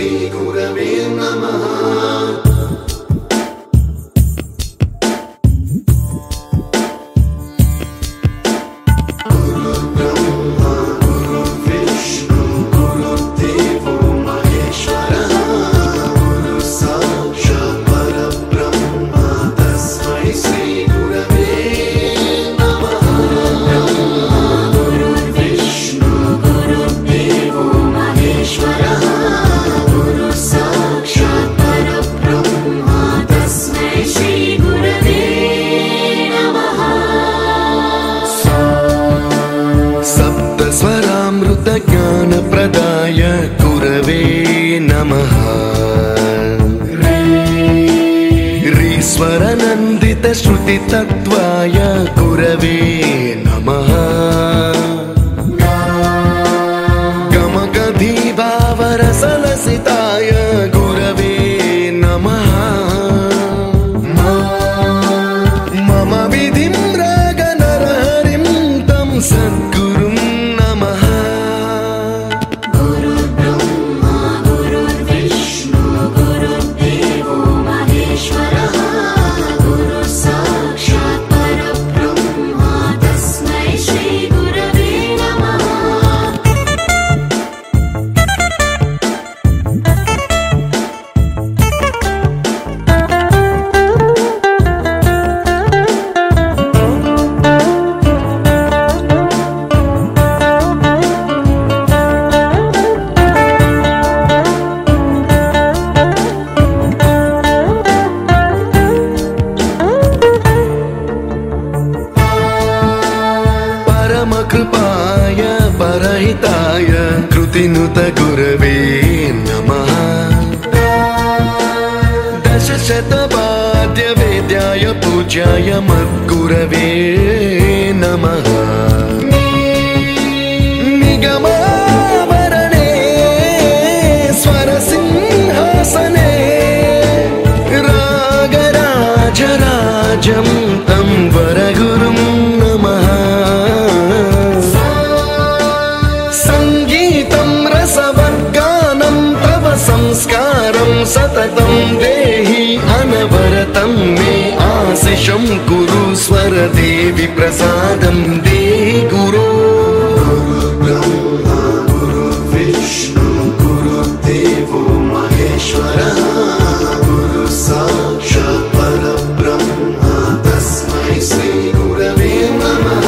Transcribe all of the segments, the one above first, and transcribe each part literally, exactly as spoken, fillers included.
శ్రీ గురవే నమః. ज्ञानप्रदाय गुरवे नमः. रीश्वरनन्दित श्रुतितत्त्वाय गुरवे नमः. गमगधीभावरसलसिताय गुरवे नमः. मम विधिं रागनरहरिं तं सद्गुरुं नमः. कृपाय परहिताय कृतिनुत गुरवे नमः. दशशतवाद्य वेद्याय पूज्याय मद्गुरवे नमः. निगमावरणे स्वरसिंहासने रागराजराजं तं वरगुरुं नमः. संस्कारं सततं देहि अनवरतं मे आशिषं कुरु स्वरदेवि प्रसादं देहि गुरो. गुरुर्ब्रह्मा गुरुर्विष्णु गुरुर्देवो महेश्वरः. गुरु साक्षात् परब्रह्म तस्मै श्री गुरवे नमः.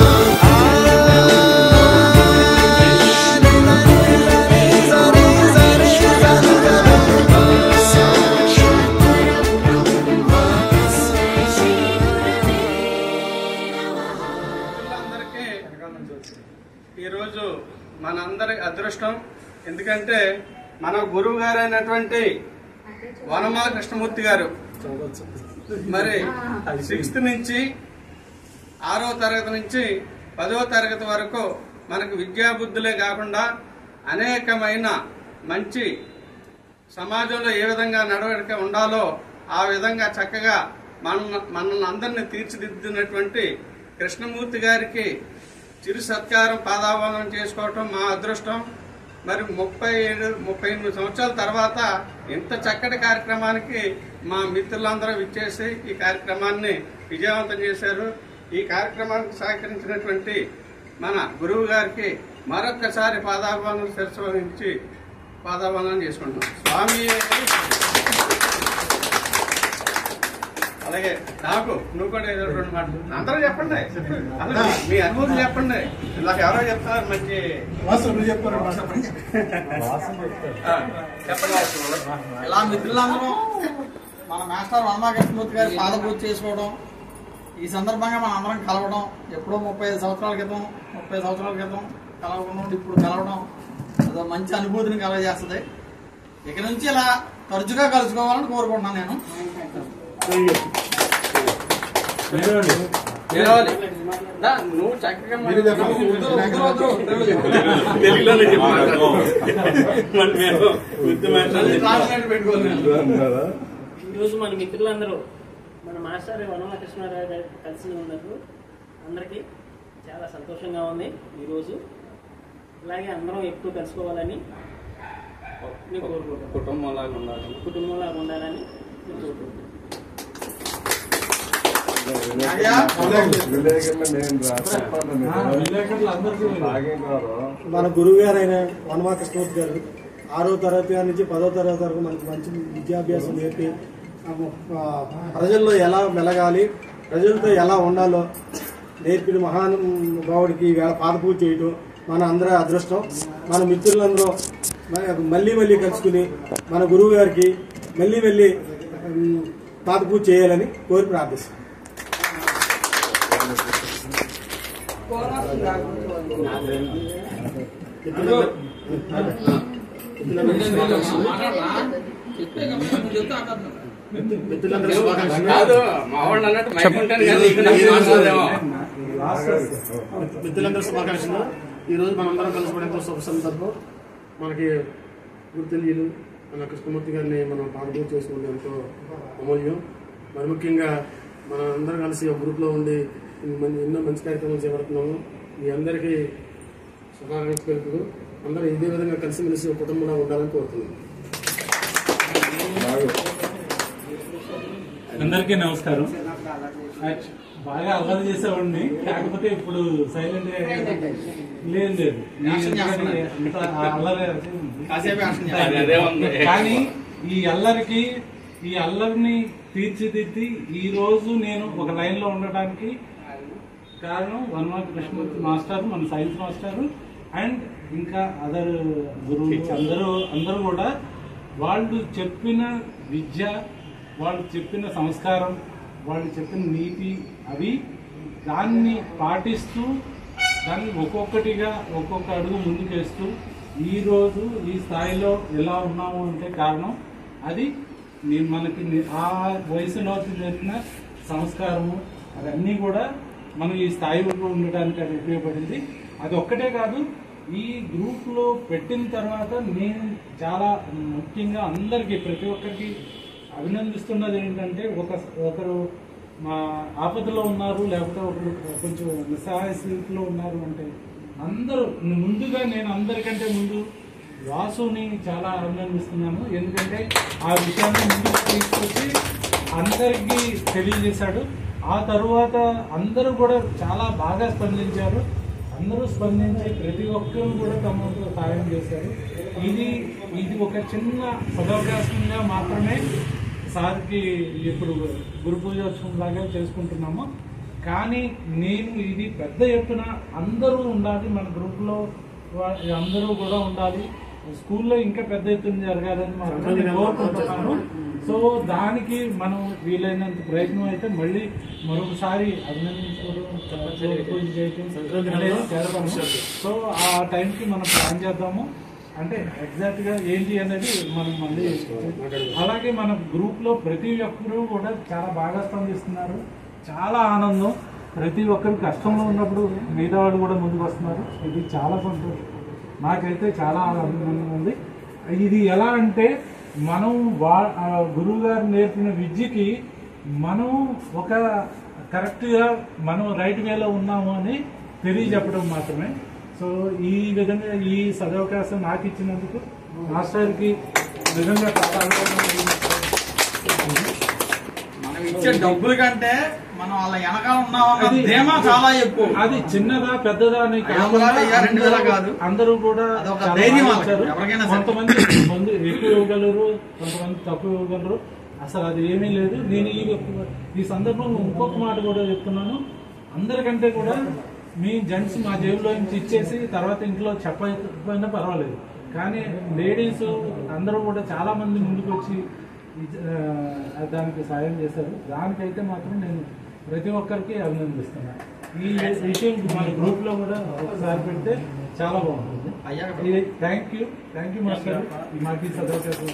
ఈరోజు మనందరి అదృష్టం. ఎందుకంటే మన గురువు గారు అయినటువంటి వనమాల కృష్ణమూర్తి గారు మరి సిక్స్త్ నుంచి ఆరో తరగతి నుంచి పదవ తరగతి వరకు మనకు విద్యాబుద్ధులే కాకుండా అనేకమైన మంచి సమాజంలో ఏ విధంగా నడవడిక ఉండాలో ఆ విధంగా చక్కగా మన మనల్ని అందరినీ తీర్చిదిద్దినటువంటి కృష్ణమూర్తి గారికి చిరు సత్కారం పాదావందనం చేసుకోవటం మా అదృష్టం. మరి ముప్పై ఏడు ముప్పై ఎనిమిది సంవత్సరాల తర్వాత ఇంత చక్కటి కార్యక్రమానికి మా మిత్రులందరూ విచ్చేసి ఈ కార్యక్రమాన్ని విజయవంతం చేశారు. ఈ కార్యక్రమానికి సహకరించినటువంటి మన గురువు గారికి మరొక్కసారి పాదావందనం శిరస్సు వహించి పాదావందనం చేసుకుంటున్నాం. స్వామి అలాగే నాకు నువ్వు కూడా ఏదో రెండు మాటలు అందరూ చెప్పండి. అసలు మీ అనుభూతి చెప్పండి. నాకు ఎవరో చెప్తారు మంచి చెప్పండి. ఇలా మిత్రులందరూ మన మాస్టర్ వనమాల కృష్ణమూర్తి గారి పాదపూజ చేసుకోవడం, ఈ సందర్భంగా మనం అందరం కలవడం, ఎప్పుడో ముప్పై ఐదు సంవత్సరాల క్రితం ముప్పై సంవత్సరాల క్రితం కలవకుండా ఇప్పుడు కలవడం అదో మంచి అనుభూతిని కలగజేస్తుంది. ఇక నుంచి ఇలా తరచుగా కలుసుకోవాలని కోరుకుంటున్నాను నేను. నువ్వు చక్కగా ఈరోజు మన మిత్రులందరూ మన మాస్టర్ వనమాల కృష్ణారావు గారు కలిసి ఉన్నప్పుడు అందరికీ చాలా సంతోషంగా ఉంది. ఈరోజు ఇలాగే అందరం ఎప్పుడు కలుసుకోవాలని నేను కోరుకుంటున్నాను. కుటుంబంలాగా ఉండాలి కుటుంబంలాగా ఉండాలని నేను కోరుకుంటున్నాను. మన గురువు గారైన వనమా కృష్ణమూర్తి గారు ఆరో తరగతి నుంచి పదో తరగతి వరకు మనకి మంచి విద్యాభ్యాసం నేర్పి ప్రజల్లో ఎలా మెలగాలి, ప్రజలతో ఎలా ఉండాలో నేర్పిన మహానుభావుడికి వేళ పాదపూజ చేయటం మన అందరి అదృష్టం. మన మిత్రులందరూ మళ్ళీ మళ్ళీ కలుసుకుని మన గురువు గారికి మళ్ళీ మళ్ళీ పాదపూజ చేయాలని కోరి ప్రార్థిస్తాం. మిత్రులందరూ శుభాకాంక్షలు. ఈ రోజు మనందరం కలుసుకోవడం ఎంతో శుభ సందర్భం. మనకి గుర్తులీలు మన కృష్ణమూర్తి గారిని మనం పాదపూజ చేసుకోవడం ఎంతో అమూల్యం. మరి ముఖ్యంగా మన అందరం కలిసి ఒక గ్రూప్లో ఉండి ఎన్నో మంచి కార్యక్రమాలు చేపడుతున్నాము. మీ అందరికీ శుభాకాంక్షలు. అందరూ ఇదే విధంగా కలిసిమెలిసి ఒక కుటుంబంలో ఉండాలని కోరుతున్నాం. అందరికీ నమస్కారం. బాగా అల్లరి చేసేవాడిని, కాకపోతే ఇప్పుడు సైలెంట్ గా లేదు లేదు అల్లరి. కానీ ఈ అల్లరికి ఈ అల్లరిని తీర్చిదిద్ది ఈ రోజు నేను ఒక లైన్ లో ఉండడానికి కారణం వనమా కృష్ణమూర్తి మాస్టర్, మన సైన్స్ మాస్టర్ అండ్ ఇంకా అదర్ గురువు అందరూ అందరూ కూడా వాళ్ళు చెప్పిన విద్య, వాళ్ళు చెప్పిన సంస్కారం, వాళ్ళు చెప్పిన నీతి అవి దాన్ని పాటిస్తూ దాన్ని ఒక్కొక్కటిగా ఒక్కొక్క అడుగు ముందుకేస్తూ ఈరోజు ఈ స్థాయిలో ఎలా ఉన్నాము అంటే కారణం అది నేను మనకి ఆ వయసులో నేర్పిన సంస్కారము అవన్నీ కూడా మనం ఈ స్థాయిలో ఉండడానికి అది ఉపయోగపడింది. అది ఒక్కటే కాదు, ఈ గ్రూప్ లో పెట్టిన తర్వాత నేను చాలా ముఖ్యంగా అందరికీ ప్రతి ఒక్కరికి అభినందిస్తున్నది ఏంటంటే ఒక ఒకరు మా ఆపదలో ఉన్నారు, లేకపోతే ఒకరు కొంచెం నిస్సహాయ స్థితిలో ఉన్నారు అంటే అందరూ ముందుగా నేను అందరికంటే ముందు వాసుని చాలా అభినందిస్తున్నాను. ఎందుకంటే ఆ విషయాన్ని ముందుకు తీసుకొచ్చి అందరికీ తెలియజేశాడు. ఆ తరువాత అందరూ కూడా చాలా బాగా స్పందించారు. అందరూ స్పందించి ప్రతి ఒక్కరూ కూడా తమ సహాయం చేశారు. ఇది ఇది ఒక చిన్న సదవకాశంగా మాత్రమే సార్కి ఇప్పుడు గురు పూజోత్సవం లాగా చేసుకుంటున్నాము. కానీ నేను ఇది పెద్ద ఎత్తున అందరూ ఉండాలి, మన గ్రూప్లో అందరూ కూడా ఉండాలి, స్కూల్లో ఇంకా పెద్ద ఎత్తున జరగాలని మనం కోరుకుంటున్నాను. సో దానికి మనం వీలైనంత ప్రయత్నం అయితే మళ్ళీ మరొకసారి అభినందించుకోవడం, పూజ చేయడం అనేది చేద్దాము. సో ఆ టైంకి మనం ప్లాన్ చేద్దాము. అంటే ఎగ్జాక్ట్ గా ఏంటి అనేది మనం మళ్ళీ అలాగే మన గ్రూప్ లో ప్రతి ఒక్కరూ కూడా చాలా బాగా స్పందిస్తున్నారు. చాలా ఆనందం. ప్రతి ఒక్కరు కష్టంలో ఉన్నప్పుడు మిగతా వాళ్ళు కూడా ముందుకు వస్తున్నారు. ఇది చాలా సంతోషం. నాకైతే చాలా ఆనందంగా ఉంది. ఇది ఎలా అంటే మనం వా గురువు గారు నేర్పిన విద్యకి మనం ఒక కరెక్ట్గా మనం రైట్ వేలో ఉన్నాము అని తెలియజెప్పడం మాత్రమే. సో ఈ విధంగా ఈ సదవకాశం నాకు ఇచ్చినందుకు మాస్టర్కి నిజంగా మనం ఇచ్చే డబ్బుల కంటే మనం వాళ్ళ వెనకాల ఉన్నామా చాలా ఎక్కువ. అది చిన్నదా పెద్దదా అని కాదు, అందరూ కూడా ధైర్యం. కొంతమంది మంది ఎక్కువ ఇవ్వగలరు, కొంతమంది తక్కువ ఇవ్వగలరు. అసలు అది ఏమీ లేదు. నేను ఈ ఈ సందర్భంలో ఇంకొక మాట కూడా చెప్తున్నాను. అందరికంటే కూడా మీ జెంట్స్ మా జేబులో నుంచి ఇచ్చేసి తర్వాత ఇంట్లో చెప్పకపోయినా పర్వాలేదు, కానీ లేడీస్ అందరూ కూడా చాలా మంది ముందుకు వచ్చి దానికి సాయం చేశారు. దానికైతే మాత్రం నేను ప్రతి ఒక్కరికి అభినందిస్తున్నాను. ఈ విషయం మన గ్రూప్ లో కూడా ఒకసారి పెడితే చాలా బాగుంటుంది. Thank you thank you master. మాకు చదవకాశం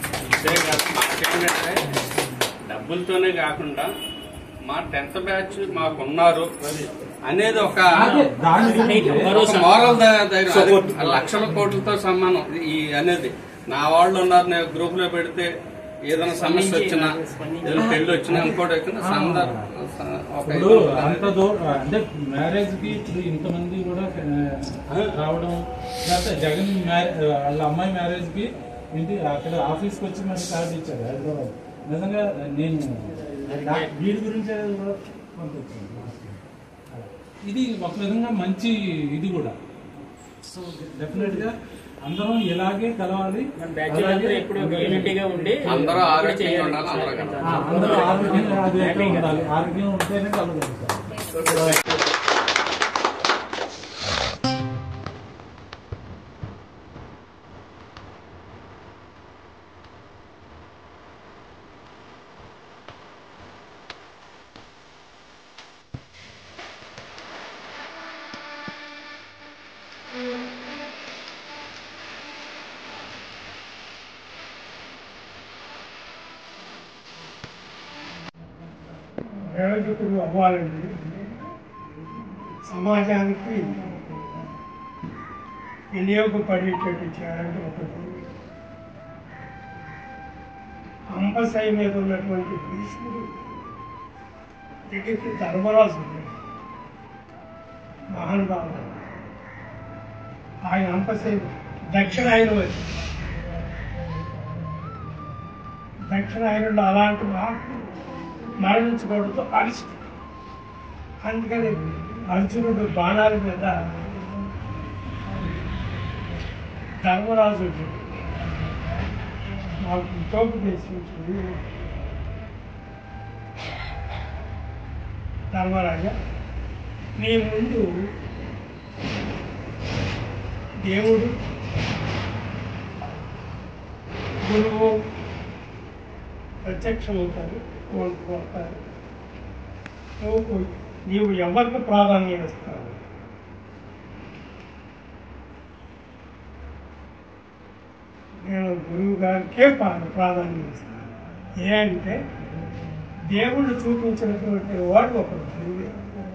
డబ్బులతోనే కాకుండా మా టెన్త్ బ్యాచ్ మాకున్నారు అనేది ఒక మోరల్ లక్షల కోట్లతో సమానం ఈ అనేది. నా వాళ్ళు ఉన్నారు, నేను గ్రూప్ లో పెడితే ఏదైనా సమస్య వచ్చినా, ఏదైనా పెళ్లి వచ్చినా, ఇంకోటి వచ్చినా సందర్భం అంత దూరం అంటే మ్యారేజ్ కి ఇప్పుడు ఇంతమంది కూడా రావడం, లేకపోతే జగన్ వాళ్ళ అమ్మాయి మ్యారేజ్ కి ఏంటి అక్కడ ఆఫీస్కి వచ్చి మరి కార్డు ఇచ్చాడు హైదరాబాద్. నిజంగా నేను వీడి గురించి పంపించాను. ఇది ఒక విధంగా మంచి ఇది కూడా. సో డెఫినెట్గా అందరం ఇలాగే కలవాలి, ఎప్పుడు యూనిటీగా ఉండి అందరూ ఆరోగ్యంగా ఉండాలి, అందరూ కలవాలి. అందరూ ఆరోగ్యంగా అది అయితే ఉండాలి. ఆరోగ్యం ఉంటేనే కలగలుగుతారు. ప్రయోజకులు అవ్వాలండి. సమాజానికి వినియోగపడేటట్టు చేయాలంటే ఒకటి. అంబసై మీద ఉన్నటువంటి భీష్ముడు దగ్గరికి ధర్మరాజు మహానుభావుడు. ఆయన అంబసై దక్షిణాయనం వచ్చి దక్షిణాయనంలో అలాంటి మహాత్ముడు మరణించకూడదు అరిచి. అందుకని అర్జునుడు బాణాల మీద ధర్మరాజు నాకు ఉపదేశించింది, ధర్మరాజా నీ ముందు దేవుడు గురువు ప్రత్యక్షమవుతారు, కోరుకుంటారు. నువ్వు నీవు ఎవరికి ప్రాధాన్యం ఇస్తావు? నేను గురువు గారికే ప్రాధాన్యం ఇస్తాను. ఏ అంటే దేవుడు చూపించినటువంటి వాడు ఒకడు గురువే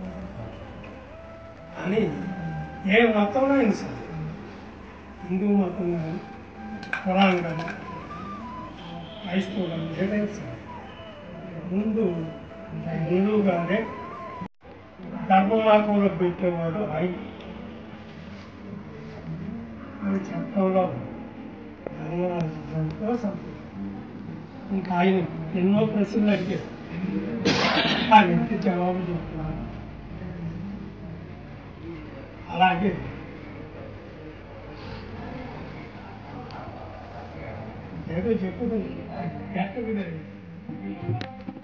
అని. ఏ మతంలో అయినా సరే, హిందూ మతం కానీ పురాణం కానీ క్రైస్తవులు కానీ ఏదైనా సరే ముందు గురువు గారే ధర్మమార్గంలో పెట్టేవాడు ఆయన. అని చెప్పడంలో ధర్మరాజు సంతోషం. ఇంకా ఆయన ఎన్నో ప్రశ్నలు అడిగారు, ఆ వ్యక్తి జవాబు చెప్తున్నారు. అలాగే ఏదో చెప్పుతుంది ఎక్కడ